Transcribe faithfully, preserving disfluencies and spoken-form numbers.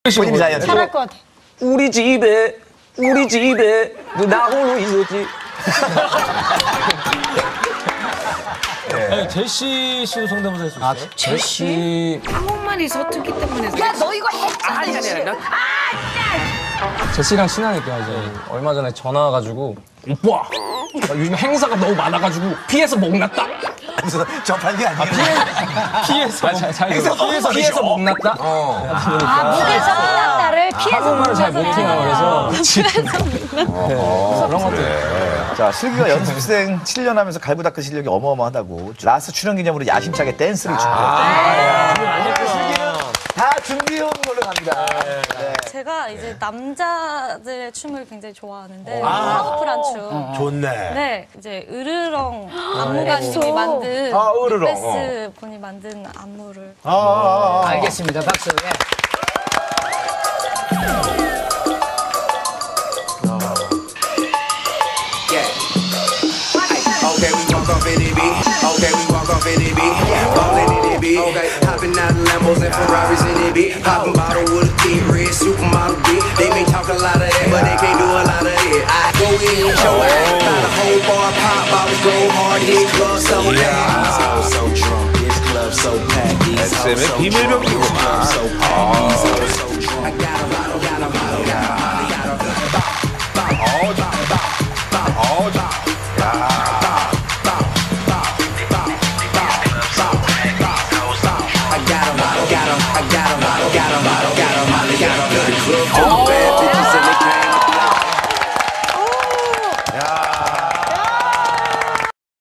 본인이 자이언트. 잘할 것 같아. 우리 집에 우리 집에 나 홀로 있었지. 아니, 제시 씨도 성대모사 할 수 있어요? 아, 제시. 한국말이 서툴기 때문에. 야, 너 이거 했잖아. 아니 아니 아니. 난... 제시랑 친하니까 이제 얼마 전에 전화 와가지고 오빠 나 요즘 행사가 너무 많아가지고 피해서 목 났다. 접한 게 아니에요. 피해서 잘, 잘 피해서 피해서 목 났다. 어. 아, 목에서 피났다를 피해서 한국말을 잘 못해요. 그래서 어, 그런 것들. 자, 슬기가 연습생 칠 년 하면서 갈고 닦은 실력이 어마어마하다고. 라스트 출연 기념으로 야심차게 댄스를 준비했어요. 슬기는 다 준비해온 걸로 갑니다. 네. 제가 이제 남자들의 춤을 굉장히 좋아하는데 파워풀한 춤. 좋네. 네, 이제 으르렁 안무가님이 만든 아, 으르렁. 베스 분이 만든 안무를. 아, 아, 아. 알겠습니다. 박수. 예. Okay, we walk off in it, B. Okay, we walk off in it, B. Ballin' in it, B. Okay, hopping out of Lambos and Ferraris in it, B. Popping bottle with a kid, red supermodel, B. They may talk a lot of that, but they can't do a lot of that. I go in and show out, got a whole bar pop, bottles go hard, hit club so packed. So drunk, this club so packed. These hoes so drunk, this club so packed. These hoes so